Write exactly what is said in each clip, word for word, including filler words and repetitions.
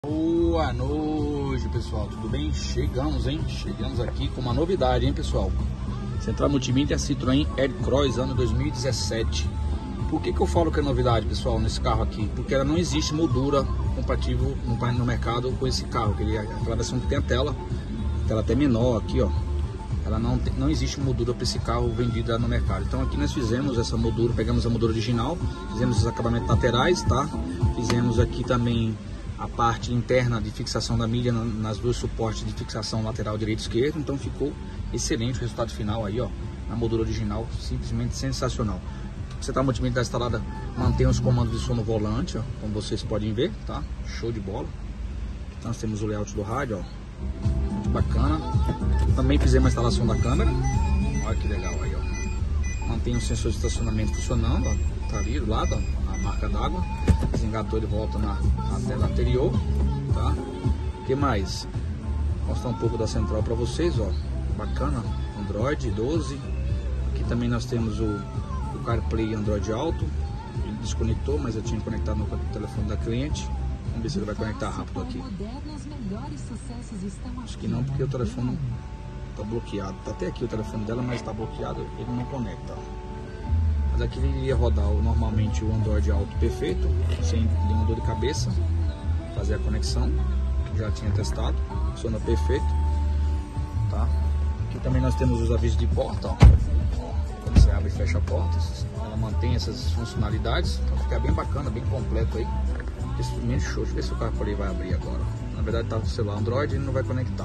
Boa noite, pessoal, tudo bem? Chegamos, hein? Chegamos aqui com uma novidade, hein, pessoal? Central Multimídia Citroën Aircross ano dois mil e dezessete. Por que que eu falo que é novidade, pessoal, nesse carro aqui? Porque ela não existe moldura compatível no, no mercado com esse carro, que ele, aquela versão que tem a tela, a tela até menor aqui, ó. Ela não, tem, não existe moldura para esse carro vendida no mercado. Então aqui nós fizemos essa moldura, pegamos a moldura original, fizemos os acabamentos laterais, tá? Fizemos aqui também a parte interna de fixação da milha nas dois suportes de fixação lateral direito e esquerdo. Então ficou excelente o resultado final aí, ó, na moldura original, simplesmente sensacional. A Central Multimídia está instalada, mantém os comandos de som no volante, ó, como vocês podem ver, tá? Show de bola. Nós temos o layout do rádio, ó, muito bacana. Também fizemos a instalação da câmera, olha que legal aí, ó. Mantém o sensor de estacionamento funcionando, ó, tá ali do lado, ó, a marca d'água. Desengatou de volta na, na tela anterior, tá? O que mais? Vou mostrar um pouco da central para vocês, ó, bacana, Android doze. Aqui também nós temos o, o CarPlay Android Auto. Ele desconectou, mas eu tinha conectado no telefone da cliente. Vamos ver se ele vai conectar rápido aqui. Acho que não, porque o telefone tá bloqueado. Tá até aqui o telefone dela, mas está bloqueado, ele não conecta. Mas aqui ele iria rodar normalmente o Android Auto perfeito, sem nenhuma dor de cabeça. Fazer a conexão, que já tinha testado, funciona perfeito, tá? Aqui também nós temos os avisos de porta, ó. Quando você abre e fecha a porta, ela mantém essas funcionalidades, então fica bem bacana, bem completo aí. Instrumento show. Deixa eu ver se o carro por aí vai abrir agora. Na verdade tá com o celular Android e ele não vai conectar.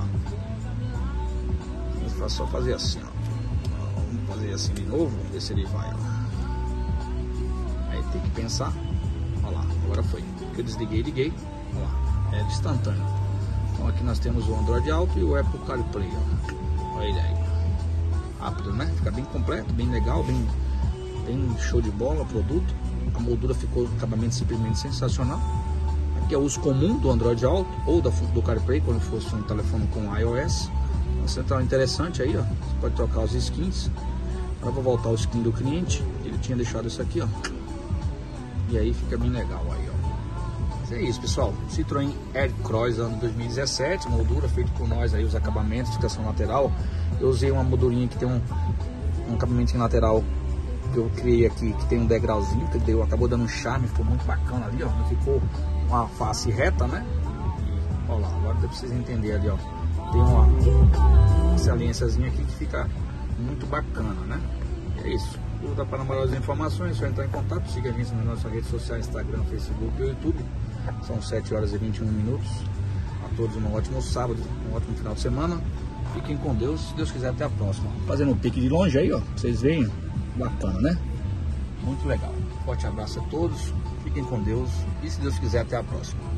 É só fazer assim, ó. Vamos fazer assim de novo, vamos ver se ele vai, ó. Aí tem que pensar. Olha lá, agora foi. Eu desliguei e liguei. Olha lá, é instantâneo. Então aqui nós temos o Android Auto e o Apple CarPlay, ó. Olha ele aí. Rápido, né? Fica bem completo, bem legal, bem, bem show de bola o produto. A moldura ficou o acabamento simplesmente sensacional. Aqui é o uso comum do Android Auto ou do CarPlay quando fosse um telefone com iOS. Uma central interessante aí, ó. Você pode trocar os skins. Agora vou voltar o skin do cliente. Ele tinha deixado isso aqui, ó. E aí fica bem legal aí, ó. Mas é isso, pessoal. Citroën Aircross ano dois mil e dezessete, moldura feito por nós aí, os acabamentos, fixação lateral. Eu usei uma moldurinha que tem um, um acabamento lateral que eu criei aqui, que tem um degrauzinho, que deu, acabou dando um charme, ficou muito bacana ali, ó. Não ficou uma face reta, né? E, ó lá, agora dá pra vocês entenderem ali, ó. Tem uma saliênciazinha aqui que fica muito bacana, né? E é isso. Dúvida para maiores informações, é só entrar em contato, siga a gente nas nossas redes sociais, Instagram, Facebook e YouTube. São sete horas e vinte e um minutos. A todos um ótimo sábado, um ótimo final de semana. Fiquem com Deus, se Deus quiser, até a próxima. Fazendo um pique de longe aí, ó, pra vocês verem. Bacana, né? Muito legal. Forte abraço a todos, fiquem com Deus e, se Deus quiser, até a próxima.